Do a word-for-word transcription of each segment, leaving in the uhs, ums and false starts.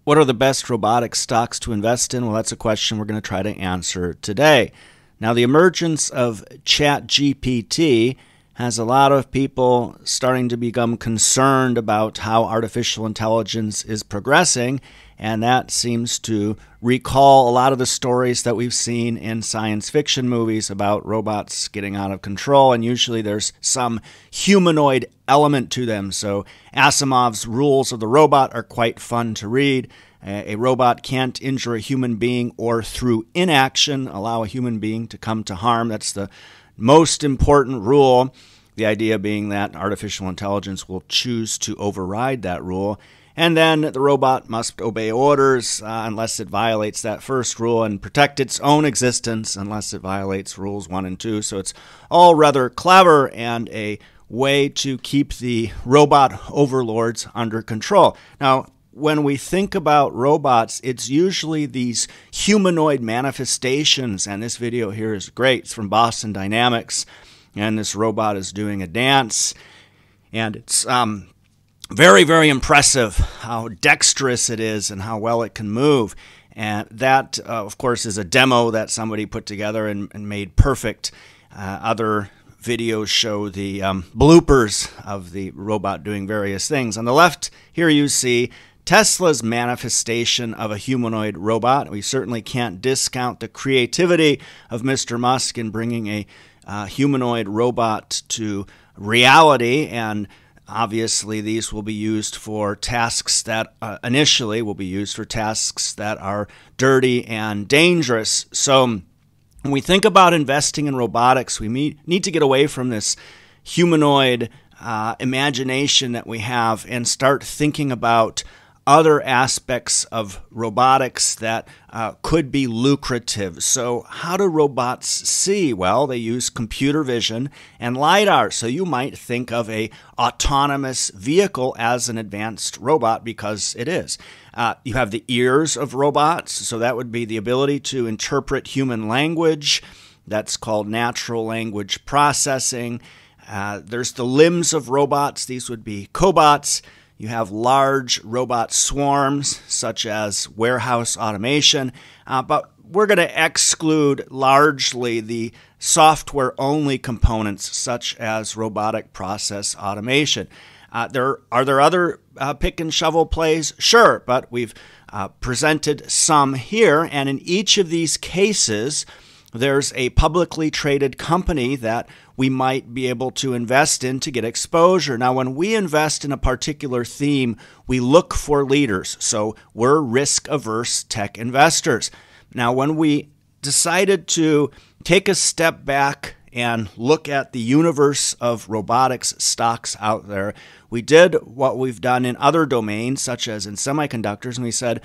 What are the best robotics stocks to invest in? Well, that's a question we're going to try to answer today. Now, the emergence of Chat G P T has a lot of people starting to become concerned about how artificial intelligence is progressing, and that seems to recall a lot of the stories that we've seen in science fiction movies about robots getting out of control, and usually there's some humanoid element to them. So Asimov's rules of the robot are quite fun to read. A robot can't injure a human being or through inaction allow a human being to come to harm. That's the most important rule, the idea being that artificial intelligence will choose to override that rule. And then the robot must obey orders uh, unless it violates that first rule and protect its own existence unless it violates rules one and two. So it's all rather clever and a way to keep the robot overlords under control. Now, when we think about robots, it's usually these humanoid manifestations, and this video here is great. It's from Boston Dynamics, and this robot is doing a dance, and it's um, very, very impressive how dexterous it is and how well it can move. And that, uh, of course, is a demo that somebody put together and, and made perfect. Uh, other videos show the um, bloopers of the robot doing various things. On the left here you see Tesla's manifestation of a humanoid robot. We certainly can't discount the creativity of Mister Musk in bringing a uh, humanoid robot to reality, and obviously these will be used for tasks that uh, initially will be used for tasks that are dirty and dangerous. So when we think about investing in robotics, we need to get away from this humanoid uh, imagination that we have and start thinking about other aspects of robotics that uh, could be lucrative. So how do robots see? Well, they use computer vision and LiDAR. So you might think of a autonomous vehicle as an advanced robot because it is. Uh, you have the ears of robots. So that would be the ability to interpret human language. That's called natural language processing. Uh, there's the limbs of robots. These would be cobots. You have large robot swarms, such as warehouse automation, uh, but we're going to exclude largely the software-only components, such as robotic process automation. Uh, there are there other uh, pick and shovel plays? Sure, but we've uh, presented some here, and in each of these cases, there's a publicly traded company that we might be able to invest in to get exposure. Now, when we invest in a particular theme, we look for leaders. So we're risk-averse tech investors. Now, when we decided to take a step back and look at the universe of robotics stocks out there, we did what we've done in other domains, such as in semiconductors, and we said,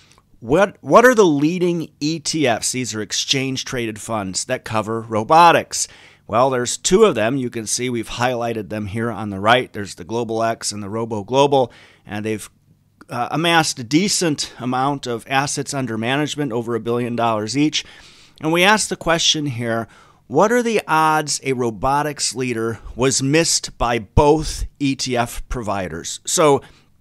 What, what are the leading E T Fs? These are exchange-traded funds that cover robotics. Well, there's two of them. You can see we've highlighted them here on the right. There's the Global X and the Robo Global, and they've uh, amassed a decent amount of assets under management, over a billion dollars each. And we asked the question here, what are the odds a robotics leader was missed by both E T F providers? So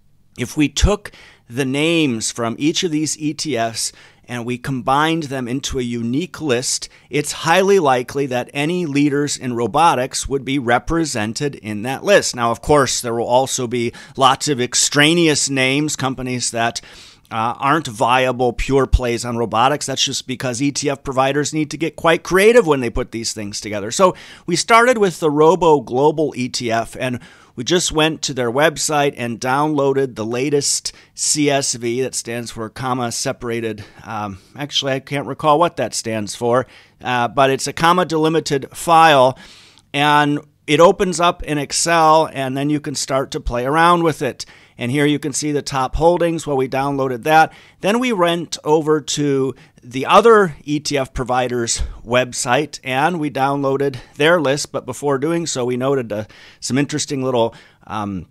if we took the names from each of these E T Fs and we combined them into a unique list, it's highly likely that any leaders in robotics would be represented in that list. Now, of course, there will also be lots of extraneous names, companies that uh, aren't viable pure plays on robotics. That's just because E T F providers need to get quite creative when they put these things together. So we started with the Robo Global E T F, and we just went to their website and downloaded the latest C S V, that stands for comma separated. Um, actually, I can't recall what that stands for, uh, but it's a comma delimited file, and it opens up in Excel, and then you can start to play around with it. And here you can see the top holdings. Well, we downloaded that. Then we went over to the other E T F provider's website, and we downloaded their list. But before doing so, we noted uh, some interesting little um,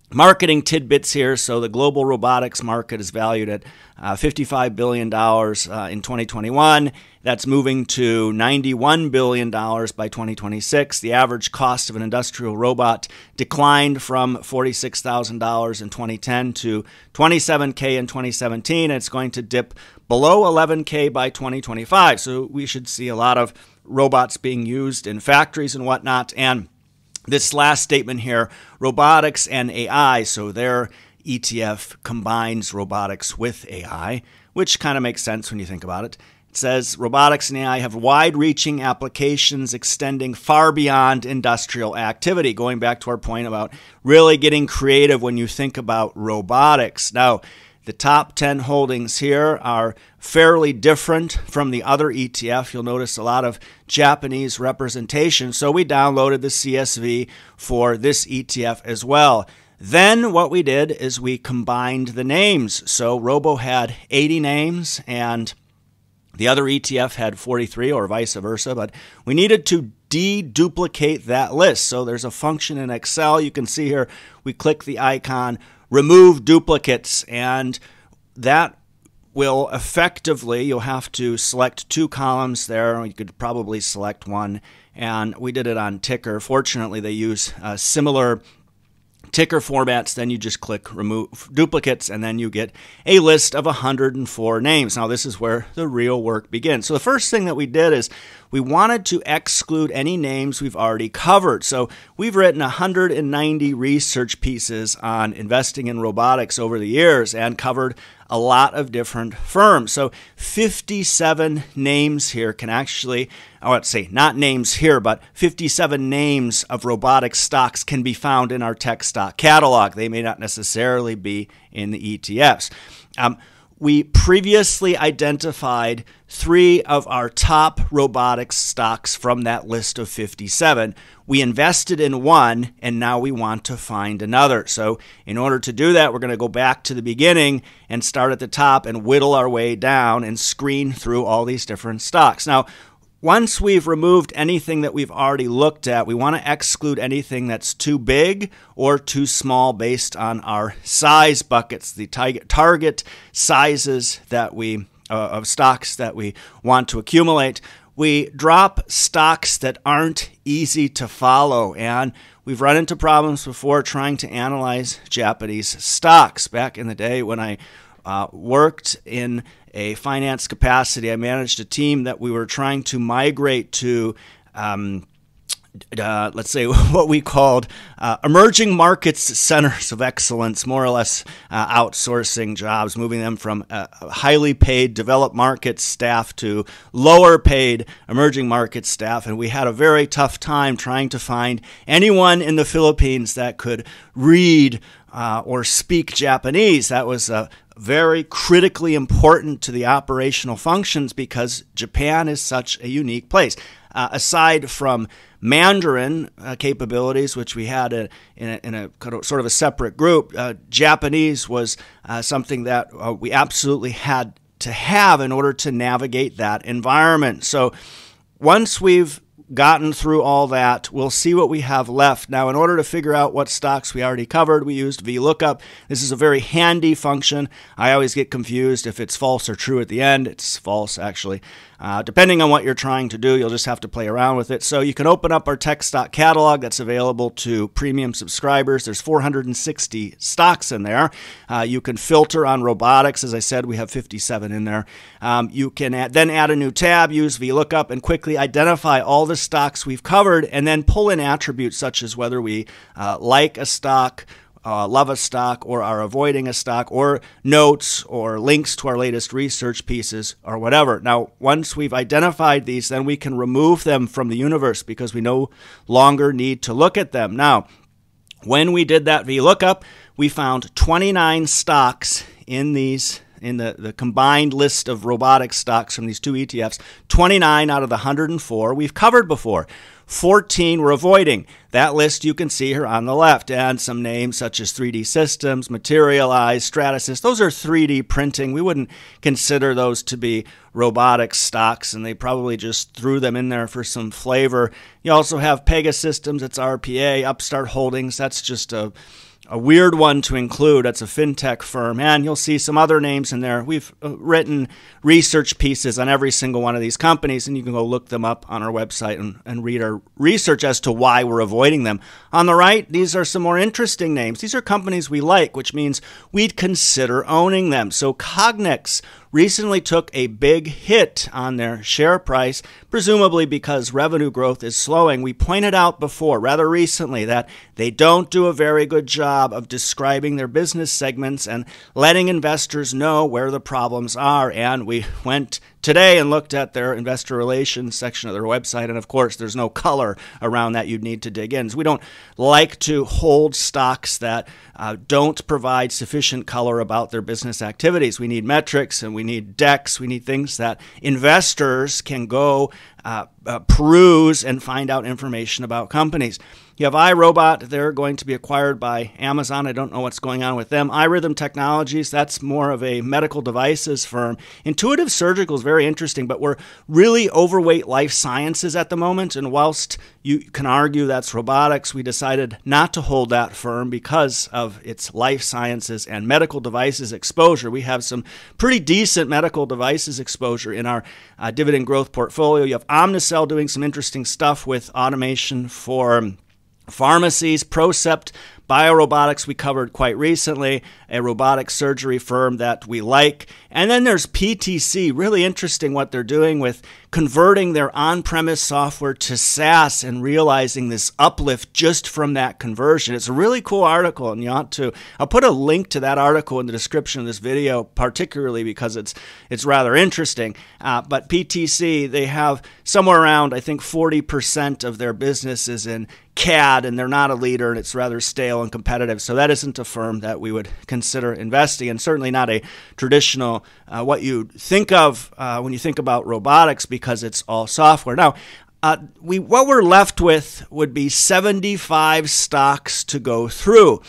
marketing tidbits here. So the global robotics market is valued at uh, fifty-five billion dollars uh, in twenty twenty-one. That's moving to ninety-one billion dollars by twenty twenty-six. The average cost of an industrial robot declined from forty-six thousand dollars in twenty ten to twenty-seven thousand dollars in twenty seventeen. And it's going to dip below eleven thousand dollars by twenty twenty-five. So we should see a lot of robots being used in factories and whatnot. And this last statement here, robotics and A I, so their E T F combines robotics with A I, which kind of makes sense when you think about it. It says robotics and A I have wide-reaching applications extending far beyond industrial activity, going back to our point about really getting creative when you think about robotics. Now, the top ten holdings here are fairly different from the other E T F. You'll notice a lot of Japanese representation, so we downloaded the C S V for this E T F as well. Then what we did is we combined the names. So Robo had eighty names and the other E T F had forty-three, or vice versa, but we needed to deduplicate that list. So there's a function in Excel. You can see here, we click the icon, remove duplicates, and that will effectively, you'll have to select two columns there. You could probably select one, and we did it on Ticker. Fortunately, they use uh, similar ticker formats. Then you just click remove duplicates, and then you get a list of one hundred four names. Now, this is where the real work begins. So the first thing that we did is we wanted to exclude any names we've already covered. So we've written one hundred ninety research pieces on investing in robotics over the years and covered a lot of different firms. So fifty-seven names here can actually, oh, let's say not names here, but fifty-seven names of robotic stocks can be found in our tech stock catalog. They may not necessarily be in the E T Fs. Um, we previously identified three of our top robotics stocks from that list of fifty-seven. We invested in one, and now we want to find another. So in order to do that, we're going to go back to the beginning and start at the top and whittle our way down and screen through all these different stocks. Now, once we've removed anything that we've already looked at, we want to exclude anything that's too big or too small based on our size buckets, the target sizes that we uh, of stocks that we want to accumulate. We drop stocks that aren't easy to follow, and we've run into problems before trying to analyze Japanese stocks. Back in the day when I uh, worked in a finance capacity, I managed a team that we were trying to migrate to um, Uh, let's say what we called uh, emerging markets centers of excellence, more or less uh, outsourcing jobs, moving them from uh, highly paid developed markets staff to lower paid emerging markets staff. And we had a very tough time trying to find anyone in the Philippines that could read uh, or speak Japanese. That was uh, very critically important to the operational functions because Japan is such a unique place. Uh, aside from Mandarin uh, capabilities, which we had a, in, a, in a sort of a separate group, uh, Japanese was uh, something that uh, we absolutely had to have in order to navigate that environment. So once we've gotten through all that, we'll see what we have left. Now, in order to figure out what stocks we already covered, we used V lookup. This is a very handy function. I always get confused if it's false or true at the end. It's false, actually. Uh, depending on what you're trying to do, you'll just have to play around with it. So you can open up our tech stock catalog that's available to premium subscribers. There's four hundred sixty stocks in there. Uh, you can filter on robotics. As I said, we have fifty-seven in there. Um, you can add, then add a new tab, use V lookup, and quickly identify all the stocks we've covered, and then pull in attributes such as whether we uh, like a stock, Uh, love a stock, or are avoiding a stock, or notes or links to our latest research pieces or whatever. Now, once we've identified these, then we can remove them from the universe because we no longer need to look at them. Now, when we did that VLOOKUP, we found twenty-nine stocks in these in the, the combined list of robotic stocks from these two E T Fs. twenty-nine out of the one hundred four we've covered before. fourteen we're avoiding. That list you can see here on the left, and some names such as three D Systems, Materialize, Stratasys. Those are three D printing. We wouldn't consider those to be robotic stocks, and they probably just threw them in there for some flavor. You also have Pegasystems, it's R P A, Upstart Holdings. That's just a a weird one to include. That's a fintech firm, and you'll see some other names in there. We've written research pieces on every single one of these companies, and you can go look them up on our website and, and read our research as to why we're avoiding them. On the right, these are some more interesting names. These are companies we like, which means we'd consider owning them. So Cognex recently took a big hit on their share price, presumably because revenue growth is slowing. We pointed out before, rather recently, that they don't do a very good job of describing their business segments and letting investors know where the problems are. And we went today and looked at their investor relations section of their website, and of course there's no color around that. You'd need to dig in. So we don't like to hold stocks that uh, don't provide sufficient color about their business activities. We need metrics, and we need decks. We need things that investors can go uh, uh, peruse and find out information about companies. You have iRobot. They're going to be acquired by Amazon. I don't know what's going on with them. iRhythm Technologies, that's more of a medical devices firm. Intuitive Surgical is very interesting, but we're really overweight life sciences at the moment. And whilst you can argue that's robotics, we decided not to hold that firm because of its life sciences and medical devices exposure. We have some pretty decent medical devices exposure in our uh, dividend growth portfolio. You have Omnicell doing some interesting stuff with automation for pharmacies. Procept Biorobotics we covered quite recently, a robotic surgery firm that we like. And then there's P T C, really interesting what they're doing with converting their on-premise software to SaaS and realizing this uplift just from that conversion. It's a really cool article, and you ought to. I'll put a link to that article in the description of this video, particularly because it's it's rather interesting. Uh, but P T C, they have somewhere around, I think, forty percent of their business is in C A D, and they're not a leader, and it's rather stale and competitive. So that isn't a firm that we would consider investing in, certainly not a traditional, uh, what you think of uh, when you think about robotics, because it's all software. Now, uh, we what we're left with would be seventy-five stocks to go through.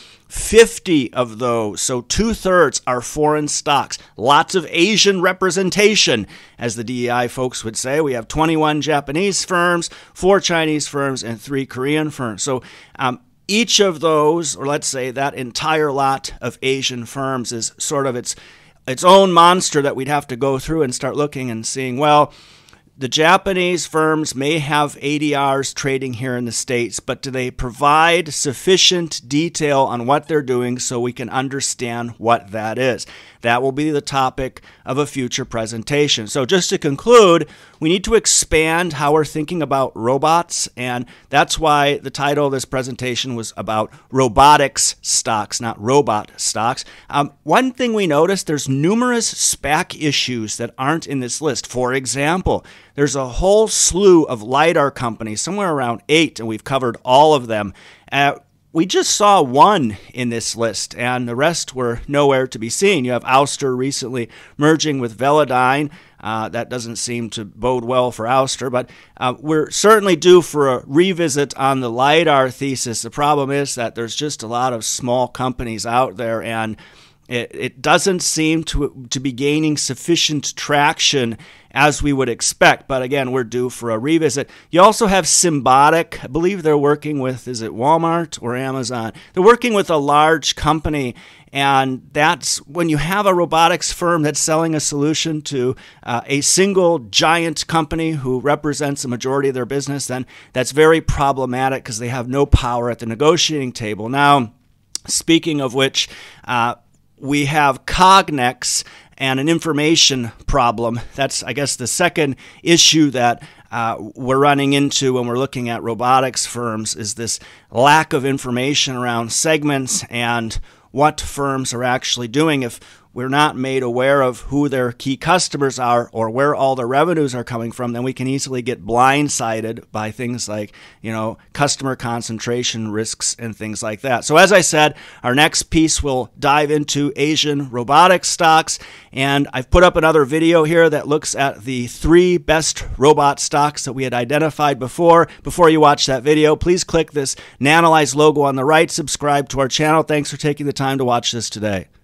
fifty of those, so two-thirds, are foreign stocks. Lots of Asian representation, as the D E I folks would say. We have twenty-one Japanese firms, four Chinese firms, and three Korean firms. So um, each of those, or let's say that entire lot of Asian firms, is sort of its its own monster that we'd have to go through and start looking and seeing, well, the Japanese firms may have A D Rs trading here in the States, but do they provide sufficient detail on what they're doing so we can understand what that is? That will be the topic of a future presentation. So just to conclude, we need to expand how we're thinking about robots, and that's why the title of this presentation was about robotics stocks, not robot stocks. Um, one thing we noticed, there's numerous SPAC issues that aren't in this list. For example, there's a whole slew of LiDAR companies, somewhere around eight, and we've covered all of them. Uh, We just saw one in this list, and the rest were nowhere to be seen. You have Ouster recently merging with Velodyne. Uh, that doesn't seem to bode well for Ouster, but uh, we're certainly due for a revisit on the LiDAR thesis. The problem is that there's just a lot of small companies out there, and it, it doesn't seem to, to be gaining sufficient traction as we would expect. But again, we're due for a revisit. You also have Symbotic. I believe they're working with, is it Walmart or Amazon? They're working with a large company, and that's when you have a robotics firm that's selling a solution to uh, a single giant company who represents a majority of their business, then that's very problematic because they have no power at the negotiating table. Now, speaking of which, uh, we have Cognex and an information problem. That's, I guess, the second issue that uh, we're running into when we're looking at robotics firms, is this lack of information around segments and what firms are actually doing. If we're not made aware of who their key customers are or where all their revenues are coming from, then we can easily get blindsided by things like, you know, customer concentration risks and things like that. So as I said, our next piece will dive into Asian robotics stocks, and I've put up another video here that looks at the three best robot stocks that we had identified before. Before you watch that video, please click this Nanalyze logo on the right, subscribe to our channel. Thanks for taking the time to watch this today.